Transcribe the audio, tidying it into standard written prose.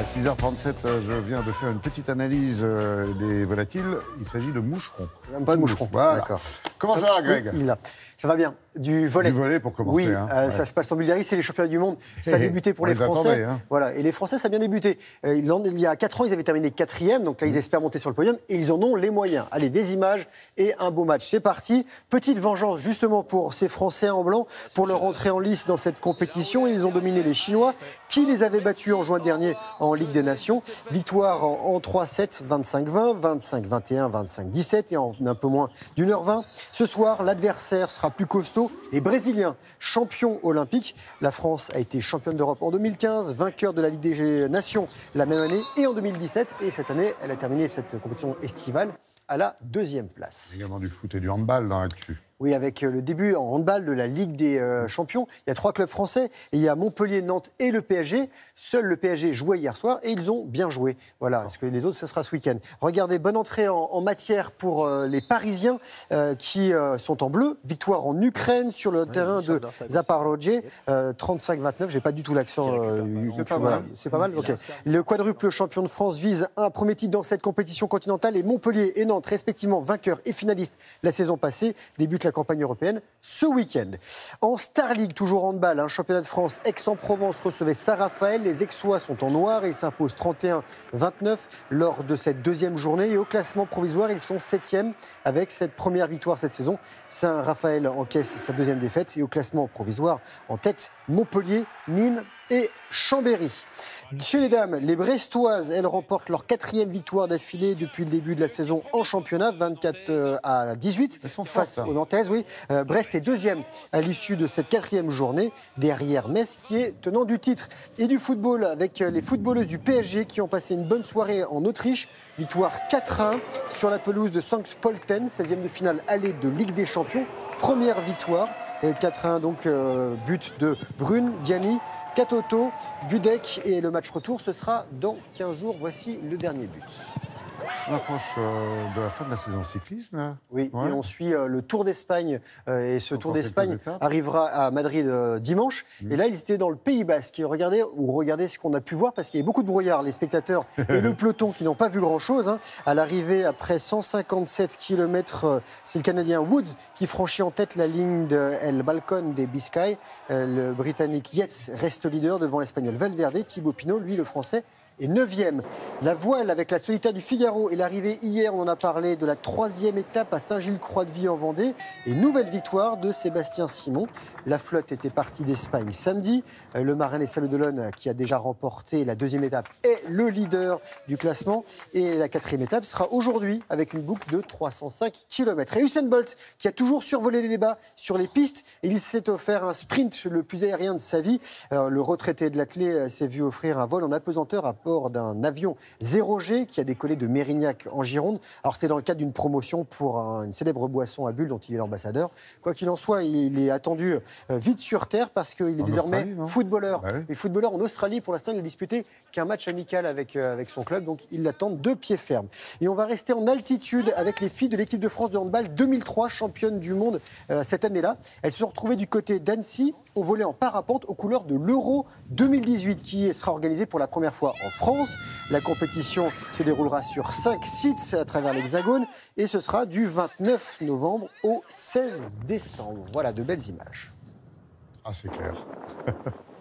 6h37, je viens de faire une petite analyse des volatiles. Il s'agit de moucherons. Pas de moucherons. Voilà. D'accord. Comment ça va, Greg? Oui, ça va bien. Du volley. Du volley pour commencer. Oui, hein. ça se passe en Bulgarie, c'est les championnats du monde. Ça a débuté pour les Français. Attendait, hein. Voilà. Et les Français, ça a bien débuté. Il y a 4 ans, ils avaient terminé 4e, donc là, ils espèrent monter sur le podium et ils en ont les moyens. Allez, des images et un beau match. C'est parti. Petite vengeance, justement, pour ces Français en blanc, pour leur entrée en lice dans cette compétition. Ils ont dominé les Chinois, qui les avaient battus en juin dernier en Ligue des Nations. Victoire en 3-7, 25-20, 25-21, 25-17 et en un peu moins d'1h20. Ce soir, l'adversaire sera plus costaud. Les Brésiliens, champions olympiques. La France a été championne d'Europe en 2015, vainqueur de la Ligue des Nations la même année et en 2017. Et cette année, elle a terminé cette compétition estivale à la 2e place. Il y a également du foot et du handball dans l'actu. Oui, avec le début en handball de la Ligue des Champions. Il y a 3 clubs français. Et il y a Montpellier, Nantes et le PSG. Seul le PSG jouait hier soir et ils ont bien joué. Voilà, parce que les autres, ce sera ce week-end. Regardez, bonne entrée en matière pour les Parisiens qui sont en bleu. Victoire en Ukraine sur le terrain de Zaporozhye. 35-29, j'ai pas du tout l'accent. C'est pas mal. C'est pas mal, ok. Le quadruple champion de France vise un premier titre dans cette compétition continentale. Et Montpellier et Nantes, respectivement vainqueurs et finalistes la saison passée, débutent la campagne européenne ce week-end. En Star League, toujours handball, un championnat de France, Aix-en-Provence recevait Saint-Raphaël. Les Aixois sont en noir et ils s'imposent 31-29 lors de cette 2e journée. Et au classement provisoire, ils sont 7e avec cette première victoire cette saison. Saint-Raphaël encaisse sa 2e défaite. Et au classement provisoire, en tête, Montpellier, Nîmes et Chambéry. Chez les dames, les Brestoises, elles remportent leur 4e victoire d'affilée depuis le début de la saison en championnat, 24-18. Elles sont face fortes, aux Nantaises, oui. Brest est 2e à l'issue de cette 4e journée, derrière Metz qui est tenant du titre. Et du football avec les footballeuses du PSG qui ont passé une bonne soirée en Autriche. Victoire 4-1 sur la pelouse de Sankt Pölten, 16e de finale aller de Ligue des Champions. Première victoire, 4-1 donc but de Brune, Diani, Katoto, Budek et le match retour, ce sera dans 15 jours. Voici le dernier but. On approche de la fin de la saison cyclisme. Là. Oui, Ouais. et on suit le Tour d'Espagne. Et ce Tour d'Espagne quelques étapes. arrivera à Madrid dimanche. Et là, ils étaient dans le Pays Basque. Et regardez ce qu'on a pu voir, parce qu'il y a beaucoup de brouillard, les spectateurs et le peloton qui n'ont pas vu grand-chose. Hein. À l'arrivée, après 157 km, c'est le Canadien Woods qui franchit en tête la ligne de El Balcón des Biscay. Le Britannique Yates reste leader devant l'Espagnol Valverde. Thibaut Pinot, lui, le Français, est 9e. La voile avec la Solitaire du Figaro et l'arrivée hier, on en a parlé, de la 3e étape à Saint-Gilles-Croix-de-Vie en Vendée. Et nouvelle victoire de Sébastien Simon. La flotte était partie d'Espagne samedi. Le Marin Salles d'Olonne, qui a déjà remporté la 2e étape, est le leader du classement. Et la 4e étape sera aujourd'hui avec une boucle de 305 km. Et Usain Bolt, qui a toujours survolé les débats sur les pistes, et il s'est offert un sprint le plus aérien de sa vie. Le retraité de l'athlète s'est vu offrir un vol en apesanteur à bord d'un avion 0G qui a décollé de Mérignac en Gironde. Alors c'était dans le cadre d'une promotion pour une célèbre boisson à bulles dont il est l'ambassadeur. Quoi qu'il en soit, il est attendu vite sur terre parce qu'il est désormais footballeur. Bah oui. Et footballeur en Australie, pour l'instant, il n'a disputé qu'un match amical avec son club, donc il l'attend de pied ferme. Et on va rester en altitude avec les filles de l'équipe de France de handball 2003, championne du monde cette année-là. Elles se sont retrouvées du côté d'Annecy, ont volé en parapente aux couleurs de l'Euro 2018 qui sera organisé pour la première fois en France. La compétition se déroulera sur 5 sites à travers l'Hexagone et ce sera du 29 novembre au 16 décembre. Voilà, de belles images. Ah, c'est clair.